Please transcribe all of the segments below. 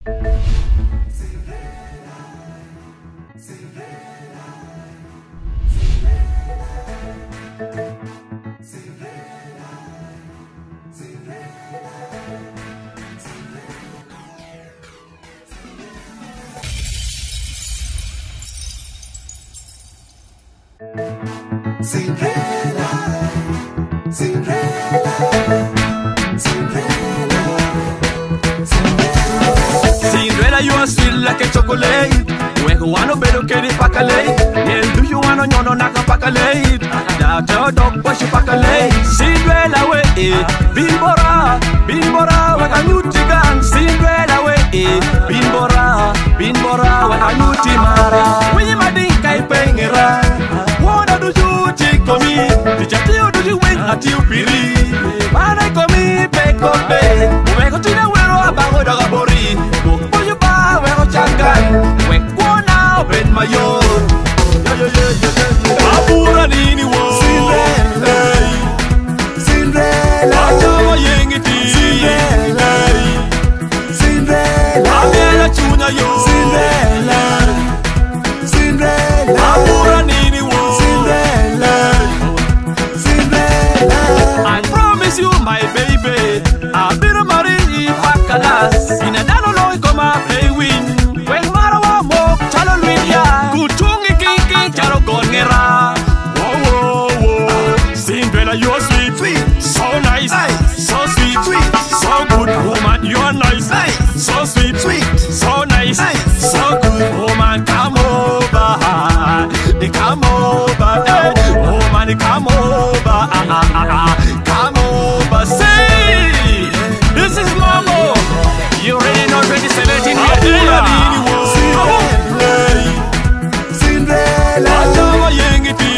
Cinderella, you are sweet like a chocolate. When you wanna better get it pakalate. Yeah, do you wanna know naka pakalate? That your dog push you pakalate. Cinderella way, bimbora, bimbora, when I knew tigan. Cinderella way, bimbora, bimbora, when I knew timara. When you madink, I paying it right. What do you take for me? Did you tell do you wait until piri? Man, I come in, pay for pay. We go to the world about the Gabori. Go you buy, we go changan. We go now, Ben Mayor. Abura nini wo. Cinderella, Cinderella. Ajawa yengiti. Cinderella, Cinderella. Abela chuna yo. Cinderella, Cinderella. Abura nini wo. Cinderella, Cinderella. I promise you, my baby, I'll be the Marie Bakalas. In a dano loy come up play win. When Marawa mo chalo luidia. Kutungi kingi chalo gongera. Whoa whoa whoa. Cinderella, you're sweet, sweet, so nice, so sweet, sweet, so good woman, you're nice, so sweet, sweet, so nice, so good woman. Come over, come over, woman, come over, come over. Say, this is Momo. You already know 2017. Cinderella, Ajawa yengiti.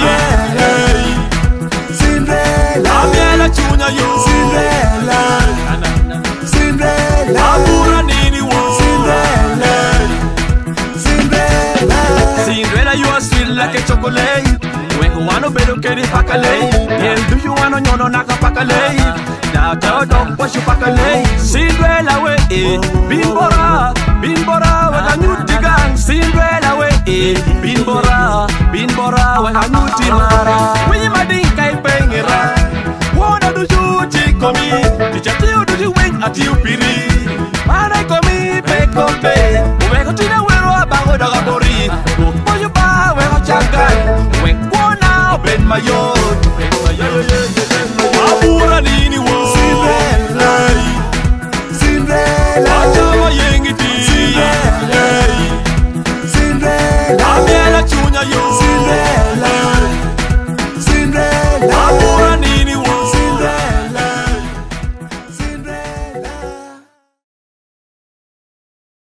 Cinderella, Abela chuna yo. Cinderella, Cinderella. Abura nini wo. Cinderella, Cinderella. Cinderella, you are sweet like a chocolate. When you wanna better get it pakalate. Yeah, do you wanna know naka pakalate? That your dog push you pakalate. Cinderella way, bimbora, bimbora, when I knew the gang. Cinderella way, bimbora, bimbora, when I knew the mara. When you madink, I paying it right. What do you take on me?